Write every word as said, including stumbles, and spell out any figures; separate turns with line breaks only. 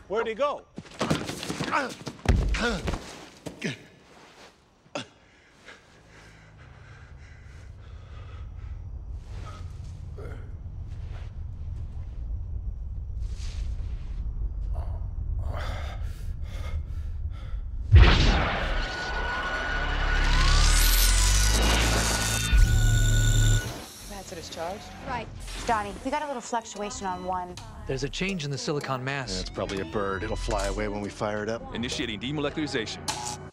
Where'd he go?
Charged?
Right. Donnie, we got a little fluctuation on one.
There's a change in the silicon mass.
Yeah, it's probably a bird. It'll fly away when we fire it up.
Initiating demolecularization.